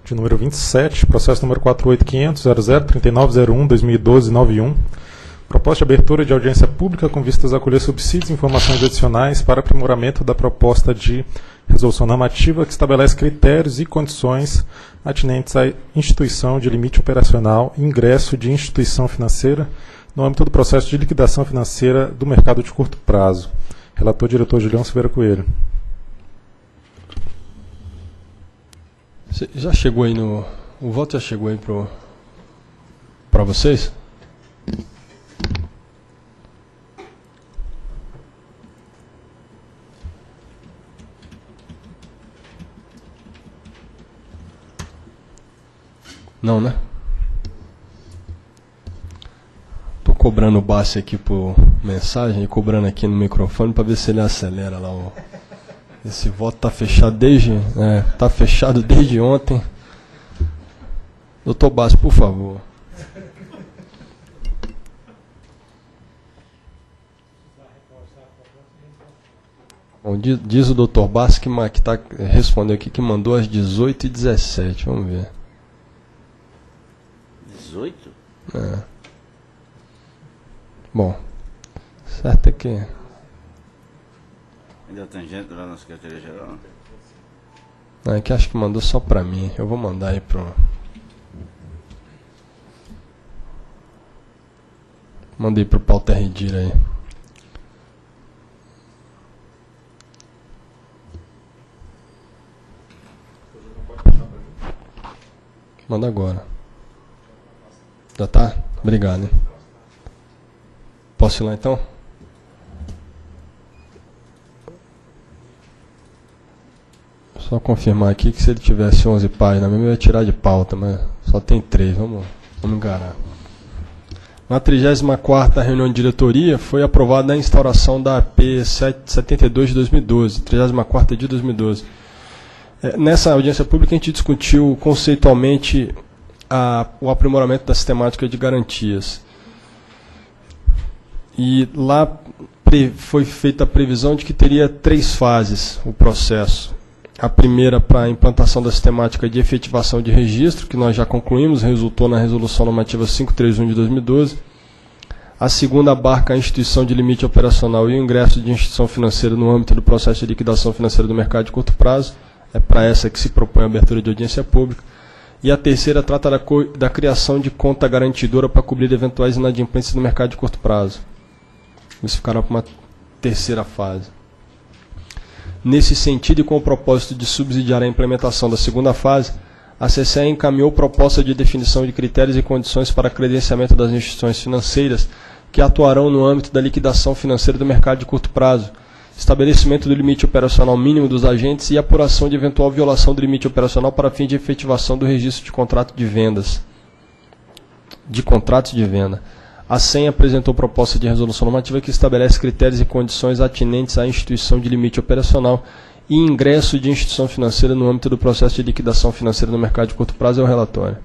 de número 27, processo número 48.500.003901.2012.91, proposta de abertura de audiência pública com vistas a colher subsídios e informações adicionais para aprimoramento da proposta de resolução normativa que estabelece critérios e condições atinentes à instituição de limite operacional e ingresso de instituição financeira no âmbito do processo de liquidação financeira do mercado de curto prazo. Relator, diretor Julião Silveira Coelho. Já chegou aí no... O voto já chegou aí para vocês? Não, né? Tô cobrando o Bassi aqui por mensagem e cobrando aqui no microfone para ver se ele acelera lá o... Esse voto tá fechado desde ontem. Doutor Bassi, por favor. Bom, diz o doutor Bassi que tá, respondeu aqui que mandou às 18h17. Vamos ver. 18? É. Bom, certo é que... Ainda tem gente lá na Secretaria Geral? É que acho que mandou só pra mim. Eu vou mandar aí pro... Mandei pro Paulo Terridira aí. Manda agora. Já tá? Obrigado, hein? Posso ir lá então? Só confirmar aqui que se ele tivesse 11 páginas, mesmo eu ia tirar de pauta, mas só tem 3, vamos enganar. Na 34ª reunião de diretoria, foi aprovada a instauração da AP 72 de 2012, 34ª de 2012. Nessa audiência pública a gente discutiu conceitualmente o aprimoramento da sistemática de garantias. E lá foi feita a previsão de que teria 3 fases o processo. A primeira para a implantação da sistemática de efetivação de registro, que nós já concluímos, resultou na Resolução Normativa 531 de 2012. A segunda abarca a instituição de limite operacional e o ingresso de instituição financeira no âmbito do processo de liquidação financeira do mercado de curto prazo. É para essa que se propõe a abertura de audiência pública. E a terceira trata da criação de conta garantidora para cobrir eventuais inadimplências no mercado de curto prazo. Isso ficará para uma terceira fase. Nesse sentido, e com o propósito de subsidiar a implementação da segunda fase, a CCE encaminhou proposta de definição de critérios e condições para credenciamento das instituições financeiras que atuarão no âmbito da liquidação financeira do mercado de curto prazo, estabelecimento do limite operacional mínimo dos agentes e apuração de eventual violação do limite operacional para fim de efetivação do registro de contrato de vendas. contratos de venda. A SEM apresentou proposta de resolução normativa que estabelece critérios e condições atinentes à instituição de limite operacional e ingresso de instituição financeira no âmbito do processo de liquidação financeira no mercado de curto prazo. É o relatório.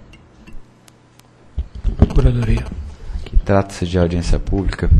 Procuradoria. Aqui trata-se de audiência pública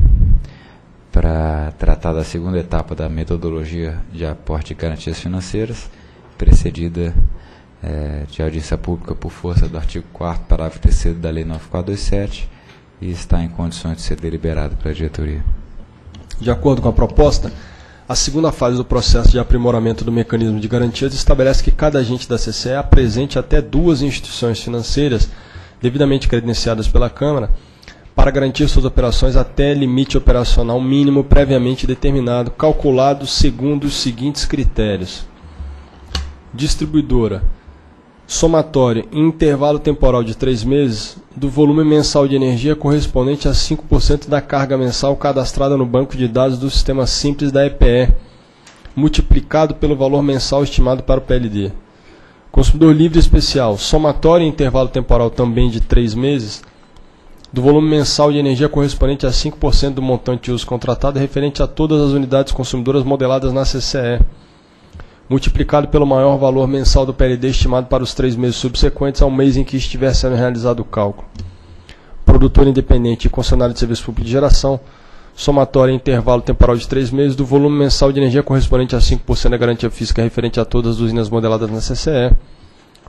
para tratar da segunda etapa da metodologia de aporte de garantias financeiras, precedida de audiência pública por força do artigo 4º, parágrafo 3º da Lei 9427, e está em condições de ser deliberado pela diretoria. De acordo com a proposta, a segunda fase do processo de aprimoramento do mecanismo de garantias estabelece que cada agente da CCE apresente até 2 instituições financeiras devidamente credenciadas pela Câmara para garantir suas operações até limite operacional mínimo previamente determinado, calculado segundo os seguintes critérios. Distribuidora. Somatório em intervalo temporal de 3 meses do volume mensal de energia correspondente a 5% da carga mensal cadastrada no banco de dados do sistema simples da EPE, multiplicado pelo valor mensal estimado para o PLD. Consumidor livre especial, somatório em intervalo temporal também de 3 meses do volume mensal de energia correspondente a 5% do montante de uso contratado referente a todas as unidades consumidoras modeladas na CCE, multiplicado pelo maior valor mensal do PLD estimado para os 3 meses subsequentes ao mês em que estiver sendo realizado o cálculo. Produtor independente e concessionário de serviço público de geração, somatório em intervalo temporal de 3 meses do volume mensal de energia correspondente a 5% da garantia física referente a todas as usinas modeladas na CCE,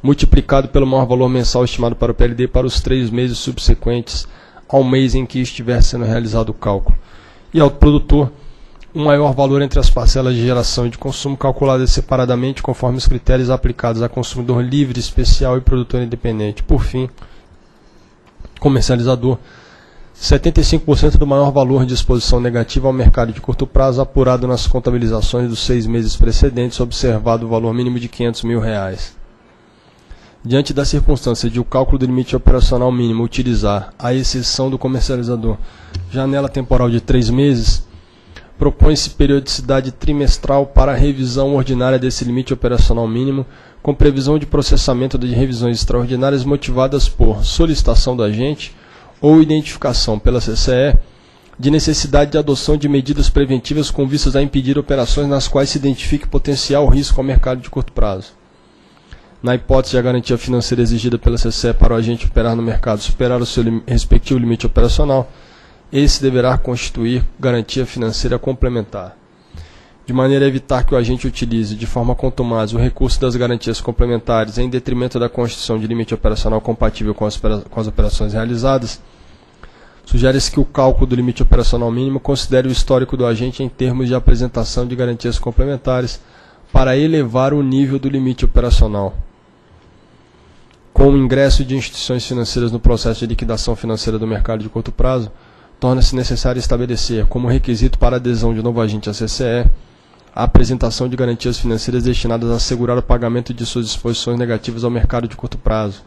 multiplicado pelo maior valor mensal estimado para o PLD para os 3 meses subsequentes ao mês em que estiver sendo realizado o cálculo. E ao produtor, o maior valor entre as parcelas de geração e de consumo calculadas separadamente conforme os critérios aplicados a consumidor livre, especial e produtor independente. Por fim, comercializador, 75% do maior valor de exposição negativa ao mercado de curto prazo apurado nas contabilizações dos 6 meses precedentes, observado o valor mínimo de R$500 mil. Diante da circunstância de o cálculo do limite operacional mínimo utilizar, à exceção do comercializador, janela temporal de 3 meses, propõe-se periodicidade trimestral para a revisão ordinária desse limite operacional mínimo, com previsão de processamento de revisões extraordinárias motivadas por solicitação do agente ou identificação pela CCE de necessidade de adoção de medidas preventivas com vistas a impedir operações nas quais se identifique potencial risco ao mercado de curto prazo. Na hipótese de a garantia financeira exigida pela CCE para o agente operar no mercado superar o seu respectivo limite operacional, esse deverá constituir garantia financeira complementar. De maneira a evitar que o agente utilize de forma contumaz o recurso das garantias complementares em detrimento da constituição de limite operacional compatível com as operações realizadas, sugere-se que o cálculo do limite operacional mínimo considere o histórico do agente em termos de apresentação de garantias complementares para elevar o nível do limite operacional. Com o ingresso de instituições financeiras no processo de liquidação financeira do mercado de curto prazo, torna-se necessário estabelecer, como requisito para a adesão de novo agente à CCE, a apresentação de garantias financeiras destinadas a assegurar o pagamento de suas disposições negativas ao mercado de curto prazo.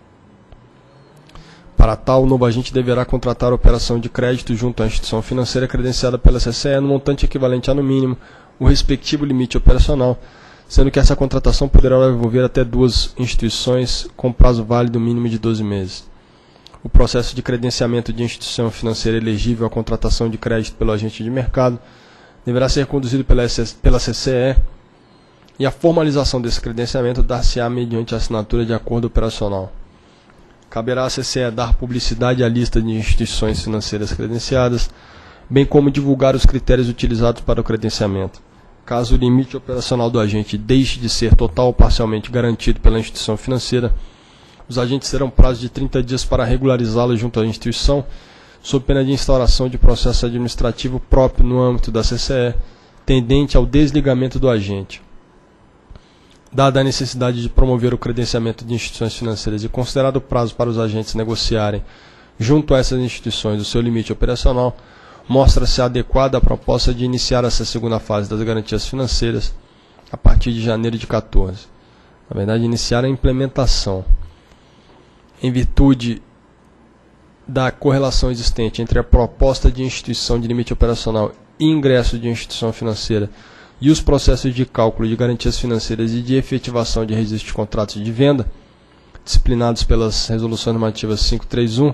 Para tal, o novo agente deverá contratar a operação de crédito junto à instituição financeira credenciada pela CCE no montante equivalente a, no mínimo, o respectivo limite operacional, sendo que essa contratação poderá envolver até 2 instituições com prazo válido mínimo de 12 meses. O processo de credenciamento de instituição financeira elegível à contratação de crédito pelo agente de mercado deverá ser conduzido pela CCE e a formalização desse credenciamento dar-se-á mediante a assinatura de acordo operacional. Caberá à CCE dar publicidade à lista de instituições financeiras credenciadas, bem como divulgar os critérios utilizados para o credenciamento. Caso o limite operacional do agente deixe de ser total ou parcialmente garantido pela instituição financeira, os agentes terão prazo de 30 dias para regularizá-lo junto à instituição, sob pena de instauração de processo administrativo próprio no âmbito da CCE, tendente ao desligamento do agente. Dada a necessidade de promover o credenciamento de instituições financeiras e considerado o prazo para os agentes negociarem, junto a essas instituições, o seu limite operacional, mostra-se adequada a proposta de iniciar essa segunda fase das garantias financeiras a partir de janeiro de 14. Na verdade, iniciar a implementação. Em virtude da correlação existente entre a proposta de instituição de limite operacional e ingresso de instituição financeira e os processos de cálculo de garantias financeiras e de efetivação de registro de contratos de venda, disciplinados pelas resoluções normativas 531,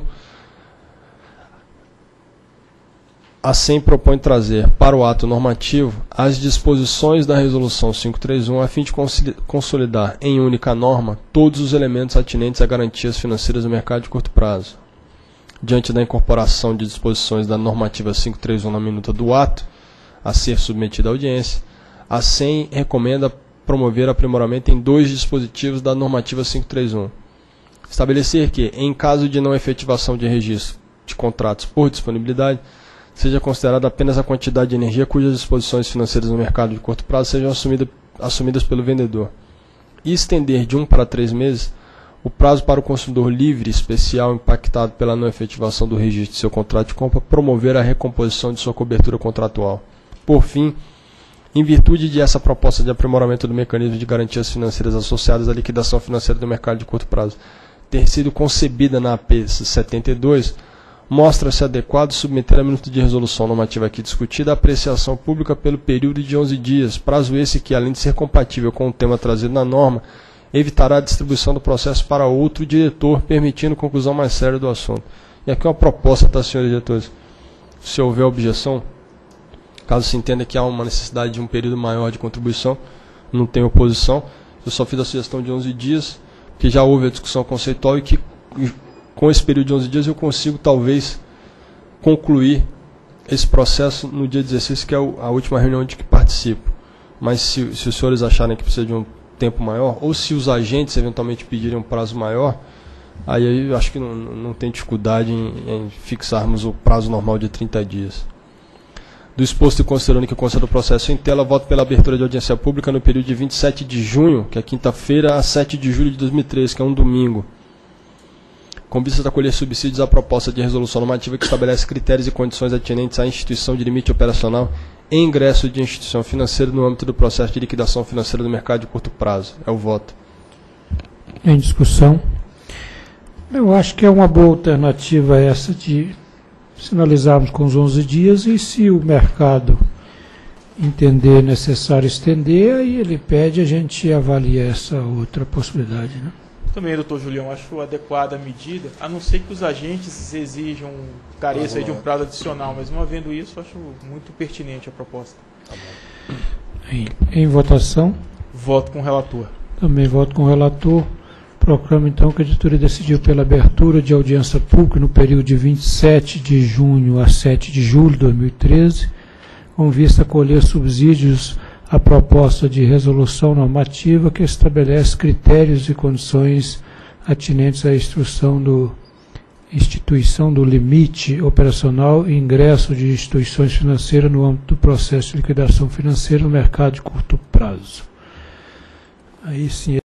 a SEM propõe trazer para o ato normativo as disposições da resolução 531 a fim de consolidar em única norma todos os elementos atinentes a garantias financeiras no mercado de curto prazo. Diante da incorporação de disposições da normativa 531 na minuta do ato a ser submetida à audiência, a SEM recomenda promover aprimoramento em 2 dispositivos da normativa 531. Estabelecer que, em caso de não efetivação de registro de contratos por disponibilidade, seja considerada apenas a quantidade de energia cujas disposições financeiras no mercado de curto prazo sejam assumidas pelo vendedor. E estender de 1 para 3 meses o prazo para o consumidor livre especial impactado pela não efetivação do registro de seu contrato de compra promover a recomposição de sua cobertura contratual. Por fim, em virtude de essa proposta de aprimoramento do mecanismo de garantias financeiras associadas à liquidação financeira do mercado de curto prazo ter sido concebida na AP 72, mostra-se adequado submeter a minuta de resolução normativa aqui discutida à apreciação pública pelo período de 11 dias, prazo esse que, além de ser compatível com o tema trazido na norma, evitará a distribuição do processo para outro diretor, permitindo conclusão mais séria do assunto. E aqui uma proposta, tá, senhores diretores? Se houver objeção, caso se entenda que há uma necessidade de um período maior de contribuição, não tem oposição, eu só fiz a sugestão de 11 dias, que já houve a discussão conceitual e que com esse período de 11 dias eu consigo talvez concluir esse processo no dia 16, que é a última reunião de que participo. Mas se os senhores acharem que precisa de um tempo maior, ou se os agentes eventualmente pedirem um prazo maior, aí eu acho que não tem dificuldade em fixarmos o prazo normal de 30 dias. Do exposto e considerando que consta do processo em tela, voto pela abertura de audiência pública no período de 27 de junho, que é quinta-feira, a 7 de julho de 2013, que é um domingo, com vista a acolher subsídios à proposta de resolução normativa que estabelece critérios e condições atinentes à instituição de limite operacional e ingresso de instituição financeira no âmbito do processo de liquidação financeira do mercado de curto prazo. É o voto. Em discussão. Eu acho que é uma boa alternativa essa de sinalizarmos com os 11 dias e, se o mercado entender necessário estender, aí ele pede, a gente avalia essa outra possibilidade, né? Também, doutor Julião, acho adequada a medida, a não ser que os agentes exijam, careça aí de um prazo adicional, mas não havendo isso, acho muito pertinente a proposta. Tá bom. Em votação. Voto com o relator. Também voto com o relator. Proclamo, então, que a editoria decidiu pela abertura de audiência pública no período de 27 de junho a 7 de julho de 2013, com vista a colher subsídios à proposta de resolução normativa que estabelece critérios e condições atinentes à instituição do limite operacional e ingresso de instituições financeiras no âmbito do processo de liquidação financeira no mercado de curto prazo. Aí sim.